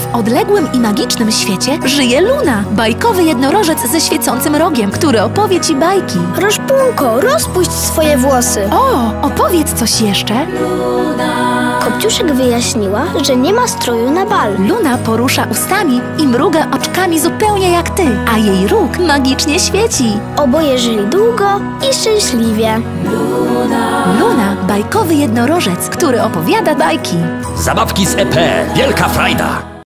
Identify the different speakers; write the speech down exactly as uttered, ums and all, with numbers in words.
Speaker 1: W odległym i magicznym świecie żyje Luna, bajkowy jednorożec ze świecącym rogiem, który opowie ci bajki.
Speaker 2: Roszpunko, rozpuść swoje włosy.
Speaker 1: O, opowiedz coś jeszcze. Luna.
Speaker 2: Kopciuszek wyjaśniła, że nie ma stroju na bal.
Speaker 1: Luna porusza ustami i mruga oczkami zupełnie jak ty, a jej róg magicznie świeci.
Speaker 2: Oboje żyli długo i szczęśliwie.
Speaker 1: Luna. Luna, bajkowy jednorożec, który opowiada bajki.
Speaker 3: Zabawki z E P. Wielka frajda.